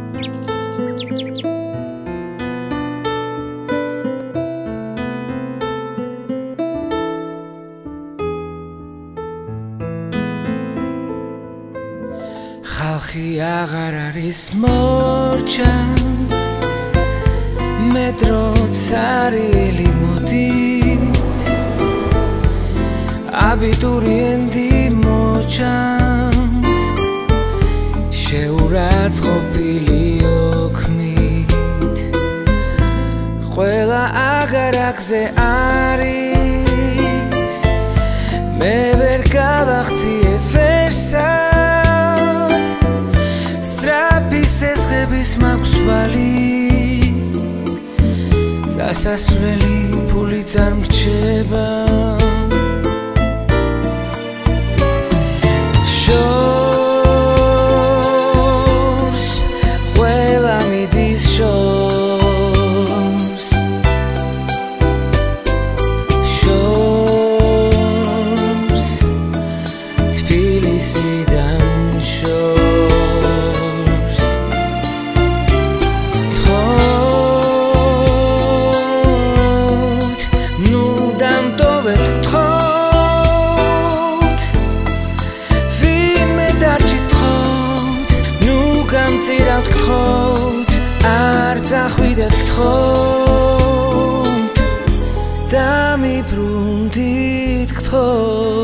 ხალხი აღარ არის მორჩა მეტროც არიელი მოდის აბიტურიენტი მოჩანს შეურაცხყოფილი ოქმით ყველა აგარაკზე არის მე ვერ გავახციე ვერსად სესხების მაქვს ვალი წასასვლელი ფული წარმრჩება შორს ყველა მიდის შორს შორს თბილისიდან შორს გთხოვთ არ წახვიდეთ გთხოვთ დამიბრუნდით გთხოვთ